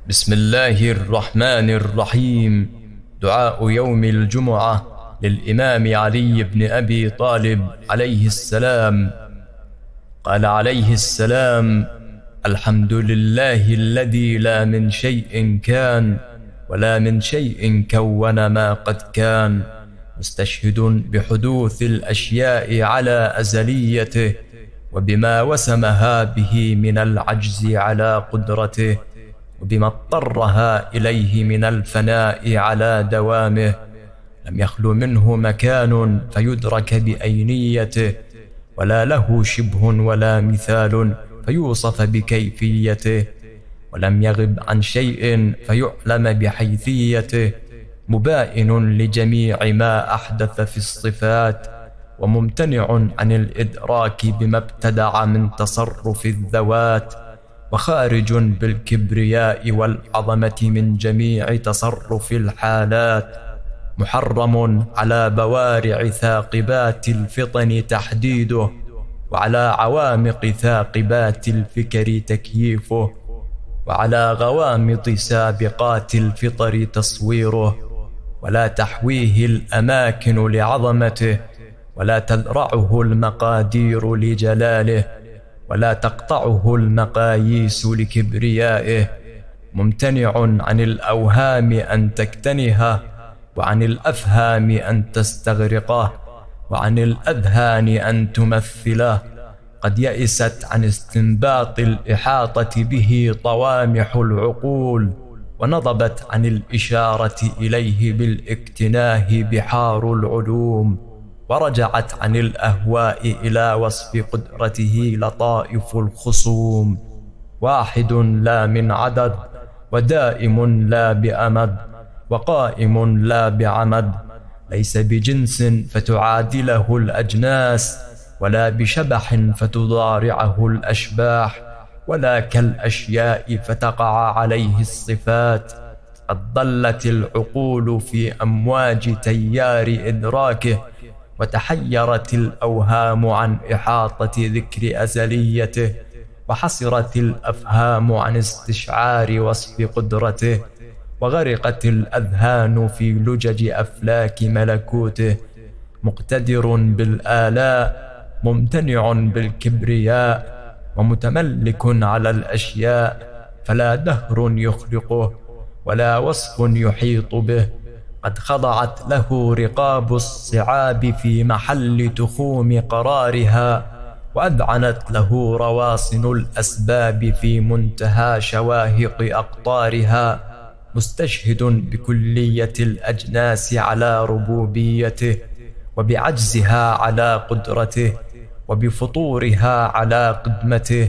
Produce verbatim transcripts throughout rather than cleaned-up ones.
بسم الله الرحمن الرحيم. دعاء يوم الجمعة للإمام علي بن أبي طالب عليه السلام. قال عليه السلام: الحمد لله الذي لا من شيء كان ولا من شيء كون ما قد كان، مستشهد بحدوث الأشياء على أزليته وبما وسمها به من العجز على قدرته، وبما اضطرها إليه من الفناء على دوامه. لم يخل منه مكان فيدرك بأينيته، ولا له شبه ولا مثال فيوصف بكيفيته، ولم يغب عن شيء فيعلم بحيثيته، مبائن لجميع ما أحدث في الصفات، وممتنع عن الإدراك بما ابتدع من تصرف الذوات، وخارج بالكبرياء والعظمة من جميع تصرف الحالات، محرم على بوارع ثاقبات الفطن تحديده، وعلى عوامق ثاقبات الفكر تكييفه، وعلى غوامض سابقات الفطر تصويره، ولا تحويه الأماكن لعظمته، ولا تذرعه المقادير لجلاله، ولا تقطعه المقاييس لكبريائه، ممتنع عن الأوهام أن تكتنهه، وعن الأفهام أن تستغرقه، وعن الأذهان أن تمثله. قد يئست عن استنباط الإحاطة به طوامح العقول، ونضبت عن الإشارة إليه بالاكتناه بحار العلوم، ورجعت عن الأهواء إلى وصف قدرته لطائف الخصوم. واحد لا من عدد، ودائم لا بأمد، وقائم لا بعمد، ليس بجنس فتعادله الأجناس، ولا بشبح فتضارعه الأشباح، ولا كالأشياء فتقع عليه الصفات. قد ضلت العقول في أمواج تيار إدراكه، وتحيرت الأوهام عن إحاطة ذكر أزليته، وحصرت الأفهام عن استشعار وصف قدرته، وغرقت الأذهان في لجج أفلاك ملكوته. مقتدر بالآلاء، ممتنع بالكبرياء، ومتملك على الأشياء، فلا دهر يخلقه ولا وصف يحيط به. قد خضعت له رقاب الصعاب في محل تخوم قرارها، وأذعنت له رواسن الأسباب في منتهى شواهق أقطارها، مستشهد بكلية الأجناس على ربوبيته، وبعجزها على قدرته، وبفطورها على قدمته،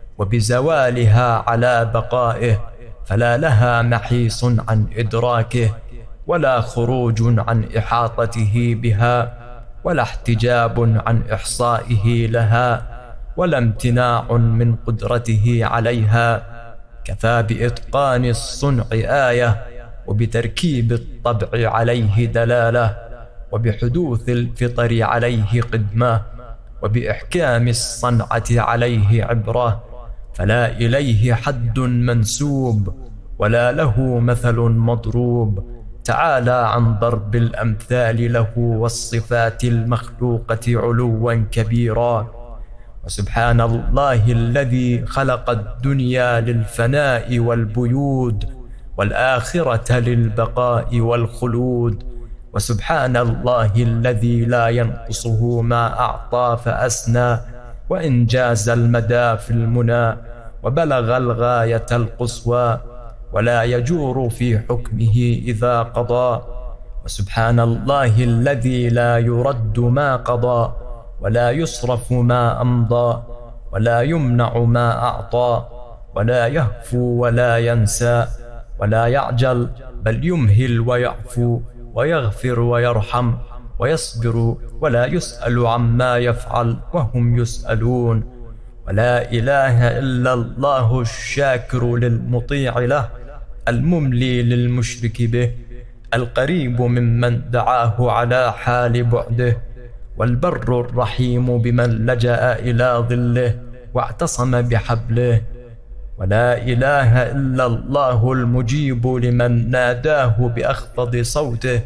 وبزوالها على بقائه، فلا لها محيص عن إدراكه، ولا خروج عن إحاطته بها، ولا احتجاب عن إحصائه لها، ولا امتناع من قدرته عليها. كفى بإتقان الصنع آية، وبتركيب الطبع عليه دلالة، وبحدوث الفطر عليه قدمة، وبإحكام الصنعة عليه عبرة. فلا إليه حد منسوب، ولا له مثل مضروب، تعالى عن ضرب الأمثال له والصفات المخلوقة علوا كبيرا. وسبحان الله الذي خلق الدنيا للفناء والبيود، والآخرة للبقاء والخلود. وسبحان الله الذي لا ينقصه ما أعطى فأسنى، وإن جاز المدى في المنى وبلغ الغاية القصوى، ولا يجور في حكمه إذا قضى. وسبحان الله الذي لا يرد ما قضى، ولا يصرف ما أمضى، ولا يمنع ما أعطى، ولا يهفو ولا ينسى، ولا يعجل، بل يمهل ويعفو، ويغفر ويرحم ويصبر، ولا يسأل عما يفعل وهم يسألون. ولا إله إلا الله الشاكر للمطيع له، المملي للمشرك به، القريب ممن دعاه على حال بعده، والبر الرحيم بمن لجأ إلى ظله واعتصم بحبله. ولا إله إلا الله المجيب لمن ناداه بأخفض صوته،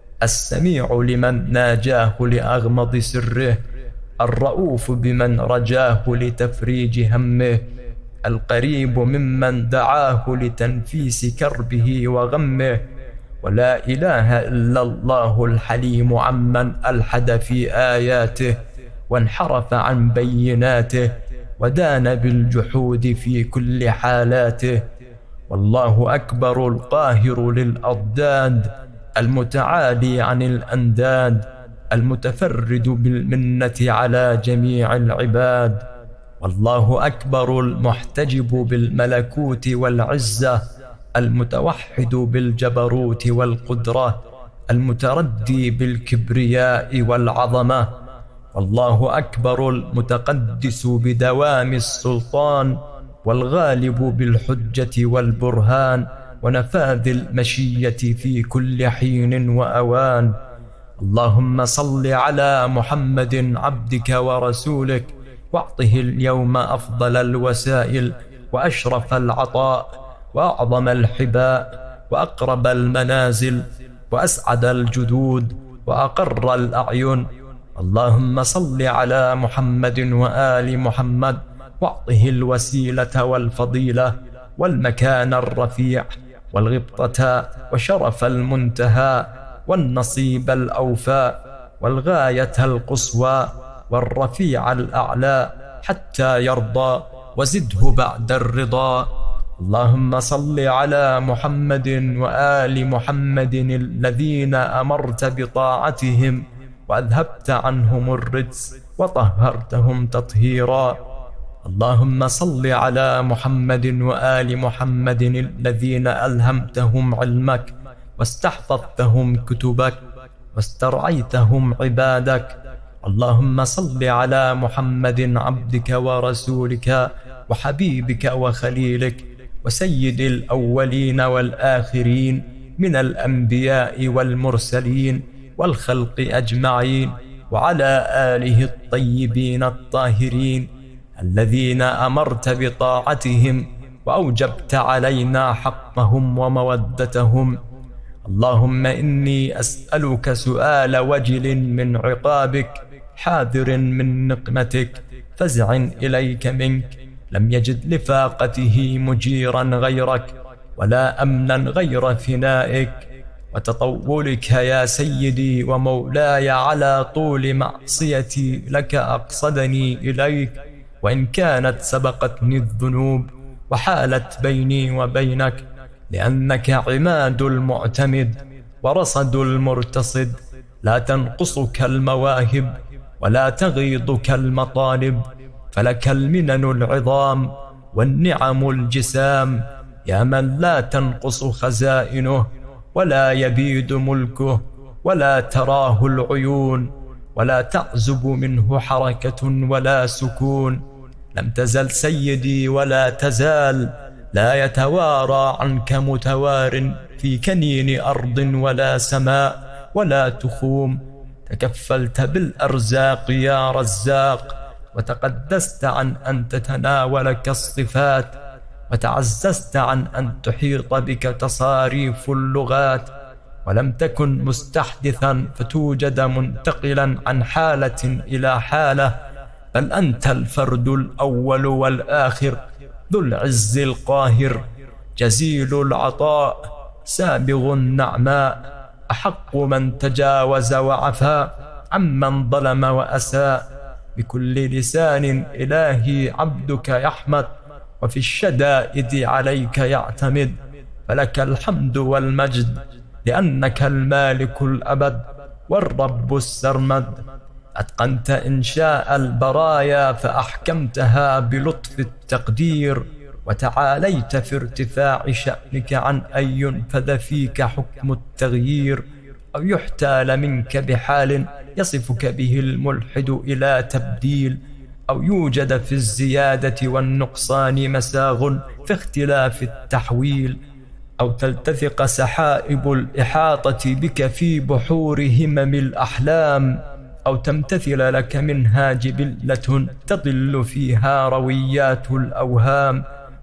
السميع لمن ناجاه لأغمض سره، الرؤوف بمن رجاه لتفريج همه، القريب ممن دعاه لتنفيس كربه وغمه. ولا إله إلا الله الحليم عمن ألحد في آياته وانحرف عن بيناته ودان بالجحود في كل حالاته. والله أكبر القاهر للأضداد، المتعالي عن الأنداد، المتفرد بالمنة على جميع العباد. والله أكبر المحتجب بالملكوت والعزة، المتوحد بالجبروت والقدرة، المتردي بالكبرياء والعظمة. والله أكبر المتقدس بدوام السلطان، والغالب بالحجة والبرهان ونفاذ المشية في كل حين وأوان. اللهم صل على محمد عبدك ورسولك، واعطه اليوم أفضل الوسائل وأشرف العطاء وأعظم الحباء وأقرب المنازل وأسعد الجدود وأقر الأعين. اللهم صل على محمد وآل محمد، واعطه الوسيلة والفضيلة والمكان الرفيع والغبطة وشرف المنتهى والنصيب الأوفى والغاية القصوى والرفيع الأعلى حتى يرضى، وزده بعد الرضا. اللهم صل على محمد وآل محمد الذين أمرت بطاعتهم وأذهبت عنهم الرجس وطهرتهم تطهيرا. اللهم صل على محمد وآل محمد الذين ألهمتهم علمك واستحفظتهم كتبك واسترعيتهم عبادك. اللهم صل على محمد عبدك ورسولك وحبيبك وخليلك وسيد الأولين والآخرين من الأنبياء والمرسلين والخلق أجمعين، وعلى آله الطيبين الطاهرين الذين أمرت بطاعتهم وأوجبت علينا حقهم ومودتهم. اللهم إني أسألك سؤال وجل من عقابك، حاذر من نقمتك، فزع إليك منك، لم يجد لفاقته مجيرا غيرك ولا أمنا غير فنائك وتطولك يا سيدي ومولاي على طول معصيتي لك أقصدني إليك، وإن كانت سبقتني الذنوب وحالت بيني وبينك، لأنك عماد المعتمد ورصد المرتصد، لا تنقصك المواهب ولا تغيضك المطالب، فلك المنن العظام والنعم الجسام، يا من لا تنقص خزائنه ولا يبيد ملكه ولا تراه العيون ولا تعزب منه حركة ولا سكون. لم تزل سيدي ولا تزال لا يتوارى عنك متوار في كنين أرض ولا سماء ولا تخوم. تكفلت بالأرزاق يا رزاق، وتقدست عن أن تتناولك الصفات، وتعززت عن أن تحيط بك تصاريف اللغات، ولم تكن مستحدثا فتوجد منتقلا عن حالة إلى حالة، بل أنت الفرد الأول والآخر، ذو العز القاهر، جزيل العطاء، سابغ النعماء، أحق من تجاوز وعفا عمن ظلم وأساء. بكل لسان إلهي عبدك يحمد، وفي الشدائد عليك يعتمد، فلك الحمد والمجد، لأنك المالك الأبد والرب السرمد. أتقنت إنشاء البرايا فأحكمتها بلطف التقدير، وتعاليت في ارتفاع شأنك عن أن ينفذ فيك حكم التغيير أو يحتال منك بحال يصفك به الملحد إلى تبديل، أو يوجد في الزيادة والنقصان مساغ في اختلاف التحويل، أو تلتثق سحائب الإحاطة بك في بحور همم الأحلام، أو تمتثل لك منها جبلة تضل فيها رويات الأوهام،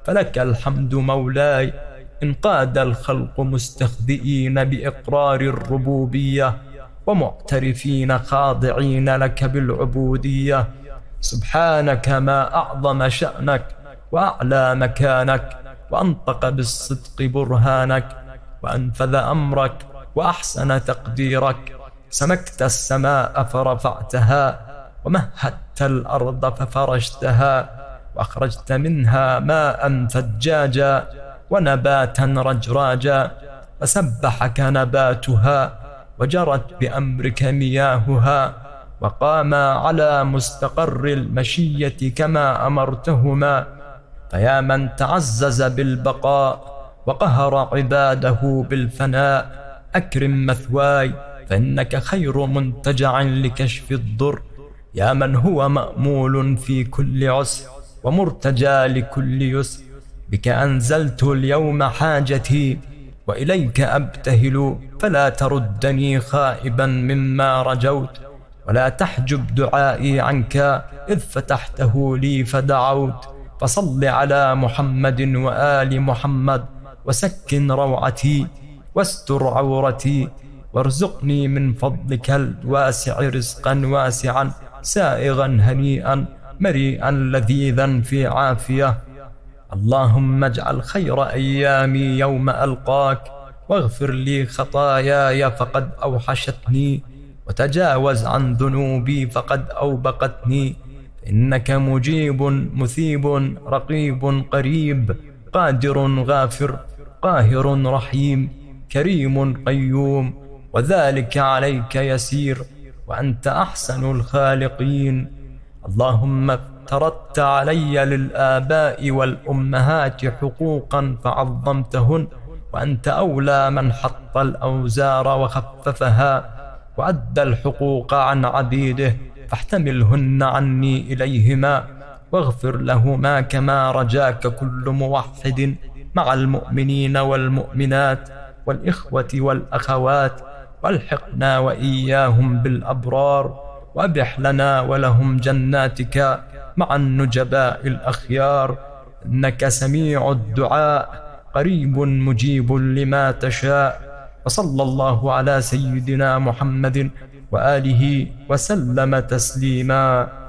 فلك الحمد مولاي. إن قاد الخلق مستخذئين بإقرار الربوبية، ومعترفين خاضعين لك بالعبودية. سبحانك ما أعظم شأنك وأعلى مكانك، وأنطق بالصدق برهانك، وأنفذ أمرك وأحسن تقديرك. سمكت السماء فرفعتها، ومهدت الأرض ففرشتها، وأخرجت منها ماء ثجاجا ونباتا رجراجا، فسبحك نباتها وجرت بأمرك مياهها، وقاما على مستقر المشية كما أمرتهما. فيا من تعزز بالبقاء وقهر عباده بالفناء، أكرم مثواي فإنك خير منتجع لكشف الضر. يا من هو مأمول في كل عسر ومرتجى لكل يسر، بك أنزلت اليوم حاجتي وإليك أبتهل، فلا تردني خائبا مما رجوت، ولا تحجب دعائي عنك إذ فتحته لي فدعوت. فصل على محمد وآل محمد، وسكن روعتي واستر عورتي، وارزقني من فضلك الواسع رزقا واسعا سائغا هنيئا مريئا لذيذا في عافية. اللهم اجعل خير أيامي يوم ألقاك، واغفر لي خطاياي فقد أوحشتني، وتجاوز عن ذنوبي فقد أوبقتني. إنك مجيب مثيب رقيب قريب، قادر غافر قاهر رحيم، كريم قيوم، وذلك عليك يسير، وأنت أحسن الخالقين. اللهم افترضت علي للآباء والأمهات حقوقا فعظمتهن، وأنت أولى من حط الأوزار وخففها، وأدى الحقوق عن عبيده، فاحتملهن عني إليهما، واغفر لهما كما رجاك كل موحد، مع المؤمنين والمؤمنات والإخوة والأخوات، والحقنا وإياهم بالأبرار، وأبح لنا ولهم جناتك مع النجباء الأخيار. إنك سميع الدعاء قريب مجيب لما تشاء. وصلى الله على سيدنا محمد وآله وسلم تسليما.